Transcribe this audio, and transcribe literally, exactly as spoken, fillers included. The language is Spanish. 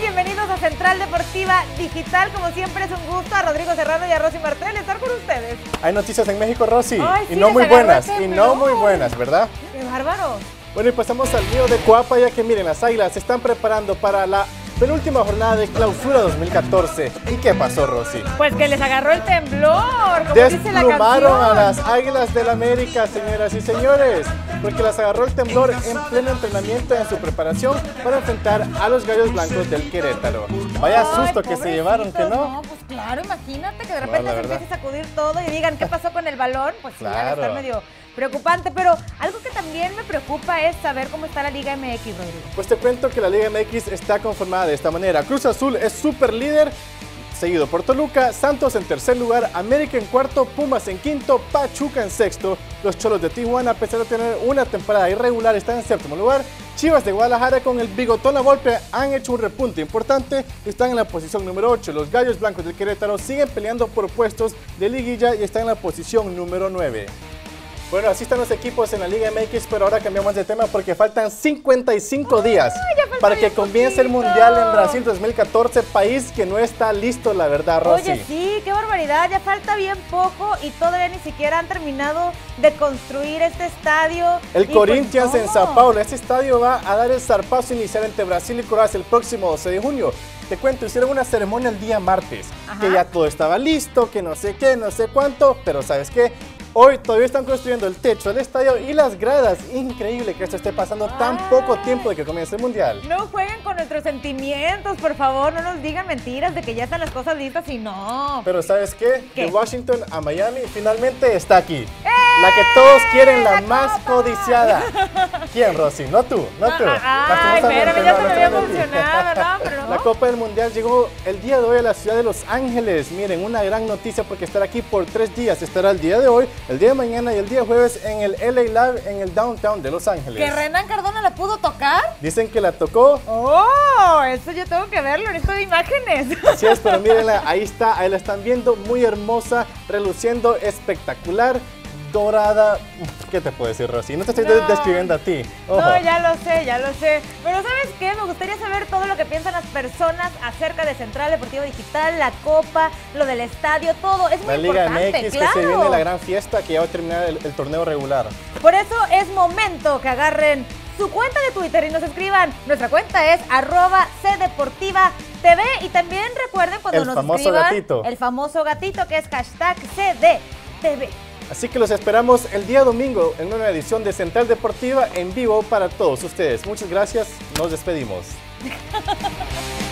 Bienvenidos a Central Deportiva Digital. Como siempre es un gusto a Rodrigo Serrano y a Rosy Martel estar con ustedes. Hay noticias en México, Rosy, Ay, y sí, no muy buenas, este y no muy buenas, ¿verdad? ¡Qué bárbaro! Bueno, y pasamos al río de Coapa, ya que miren, las Águilas se están preparando para la penúltima jornada de clausura dos mil catorce. ¿Y qué pasó, Rosy? Pues que les agarró el temblor, como dice la Desplumaron canción. a las Águilas del América, señoras y señores, porque las agarró el temblor en pleno entrenamiento en su preparación para enfrentar a los Gallos Blancos del Querétaro. Vaya Ay, susto que se llevaron, ¿que no? No, pues claro, imagínate que de No, repente la se verdad. empiece a sacudir todo y digan qué pasó con el balón, pues sí, van a Claro. estar medio preocupante, pero algo que también me preocupa es saber cómo está la Liga M X, Rodrigo. Pues te cuento que la Liga M X está conformada de esta manera. Cruz Azul es super líder, seguido por Toluca, Santos en tercer lugar, América en cuarto, Pumas en quinto, Pachuca en sexto. Los Cholos de Tijuana, a pesar de tener una temporada irregular, están en séptimo lugar. Chivas de Guadalajara con el bigotón a golpe han hecho un repunte importante y están en la posición número ocho. Los Gallos Blancos del Querétaro siguen peleando por puestos de liguilla y están en la posición número nueve. Bueno, así están los equipos en la Liga M X, pero ahora cambiamos de tema porque faltan cincuenta y cinco días ya falta para que bien comience el poquito. Mundial en Brasil dos mil catorce, país que no está listo, la verdad, Rosy. Oye, sí, qué barbaridad, ya falta bien poco y todavía ni siquiera han terminado de construir este estadio. El Y pues, Corinthians en no. Sao Paulo, este estadio va a dar el zarpazo inicial entre Brasil y Croacia el próximo doce de junio. Te cuento, hicieron una ceremonia el día martes, Ajá. que ya todo estaba listo, que no sé qué, no sé cuánto, pero ¿sabes qué? Hoy todavía están construyendo el techo del estadio y las gradas. Increíble que esto esté pasando tan Ay. poco tiempo de que comience el Mundial. No jueguen con nuestros sentimientos, por favor, no nos digan mentiras de que ya están las cosas listas y no. Pero ¿sabes qué? ¿Qué? De Washington a Miami finalmente está aquí. La que todos quieren, la, ¡La más copa! codiciada. ¿Quién, Rosy? No tú, no tú. Ay, Lastimosamente, espérame, ya no, se me había lastimosamente. emocionado, ¿no? Pero no. La Copa del Mundial llegó el día de hoy a la ciudad de Los Ángeles. Miren, una gran noticia porque estará aquí por tres días. Estará el día de hoy, el día de mañana y el día jueves en el L A Lab en el downtown de Los Ángeles. ¿Que Renan Cardona la pudo tocar? Dicen que la tocó. ¡Oh! Eso yo tengo que verlo, necesito de imágenes. Así es, pero mírenla, ahí está, ahí la están viendo, muy hermosa, reluciendo, espectacular, dorada. ¿Qué te puedo decir, Rosy? No te estoy No. describiendo a ti. Ojo. No, ya lo sé, ya lo sé. Pero ¿sabes qué? Me gustaría saber todo lo que piensan las personas acerca de Central Deportiva Digital, la Copa, lo del estadio, todo. Es muy La Liga importante, M X, claro. que se viene la gran fiesta, que ya va a terminar el, el torneo regular. Por eso es momento que agarren su cuenta de Twitter y nos escriban. Nuestra cuenta es arroba cdeportiva tv y también recuerden cuando El nos famoso escriban gatito. el famoso gatito que es hashtag C D T V. Así que los esperamos el día domingo en una nueva edición de Central Deportiva en vivo para todos ustedes. Muchas gracias, nos despedimos.